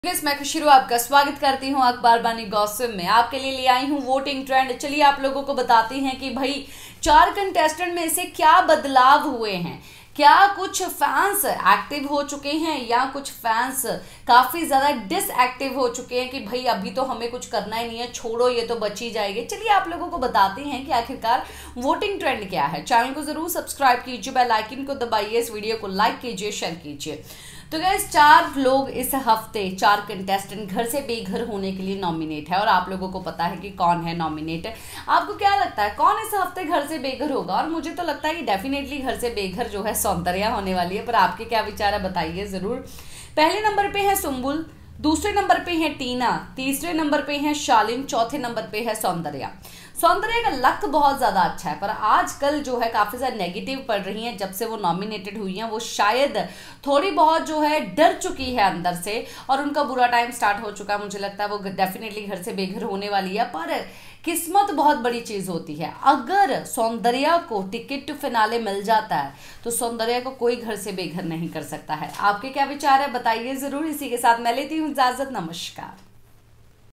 मैं खुशी आपका स्वागत करती हूं अखबार बानी गॉसिप में। आपके लिए आई हूं वोटिंग ट्रेंड। चलिए आप लोगों को बताते हैं कि भाई 4 कंटेस्टेंट में से क्या बदलाव हुए हैं। क्या कुछ फैंस एक्टिव हो चुके हैं या कुछ फैंस काफी ज्यादा डिसएक्टिव हो चुके हैं कि भाई अभी तो हमें कुछ करना ही नहीं है, छोड़ो ये तो बच ही जाएगी। चलिए आप लोगों को बताते हैं कि आखिरकार वोटिंग ट्रेंड क्या है। चैनल को जरूर सब्सक्राइब कीजिए, बेल आइकन को दबाइए, इस वीडियो को लाइक कीजिए, शेयर कीजिए। तो गाइस 4 लोग इस हफ्ते 4 कंटेस्टेंट घर से बेघर होने के लिए नॉमिनेट है और आप लोगों को पता है कि कौन है नॉमिनेट। आपको क्या लगता है कौन इस हफ्ते घर से बेघर होगा? और मुझे तो लगता है कि डेफिनेटली घर से बेघर जो है सौंदर्या होने वाली है, पर आपके क्या विचार है बताइए जरूर। पहले नंबर पे है सुम्बुल, दूसरे नंबर पे है टीना, तीसरे नंबर पे है शालीन, चौथे नंबर पे है सौंदर्या। सौंदर्या का लक बहुत ज्यादा अच्छा है, पर आजकल जो है काफी ज्यादा नेगेटिव पड़ रही हैं। जब से वो नॉमिनेटेड हुई हैं वो शायद थोड़ी बहुत जो है डर चुकी है अंदर से और उनका बुरा टाइम स्टार्ट हो चुका है। मुझे लगता है वो डेफिनेटली घर से बेघर होने वाली है, पर किस्मत बहुत बड़ी चीज होती है। अगर सौंदर्या को टिकट टू फिनाले मिल जाता है तो सौंदर्या को कोई घर से बेघर नहीं कर सकता है। आपके क्या विचार है बताइए जरूर। इसी के साथ मैं लेती हूँ इजाजत, नमस्कार।